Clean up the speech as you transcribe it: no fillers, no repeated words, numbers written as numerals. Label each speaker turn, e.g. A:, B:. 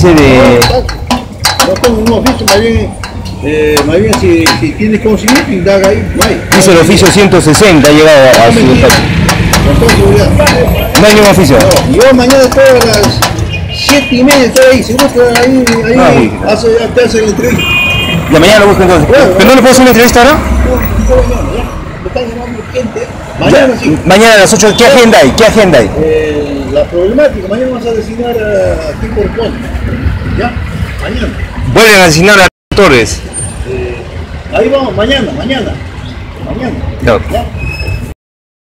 A: dice de...
B: No tengo un oficio, más bien si tienes conocimiento, indaga ahí, no hay.
A: Dice el oficio 160, ha llegado a su despacho. No hay ningún oficio.
B: No, yo mañana estoy a las 7:30, estoy ahí, seguro que ahí te hace la entrevista.
A: Ya mañana lo busco entonces.
B: Claro,
A: ¿Pero no le puedo hacer una entrevista ahora?
B: No, ya. Me están llamando gente. Mañana sí.
A: Mañana a las 8, ¿qué agenda hay? ¿Qué agenda hay?
B: La problemática, mañana vamos a designar a quién corresponde. ¿Ya? Mañana.
A: Vuelven a asignar a Torres.
B: Ahí vamos, mañana.
A: No.
B: ¿Ya?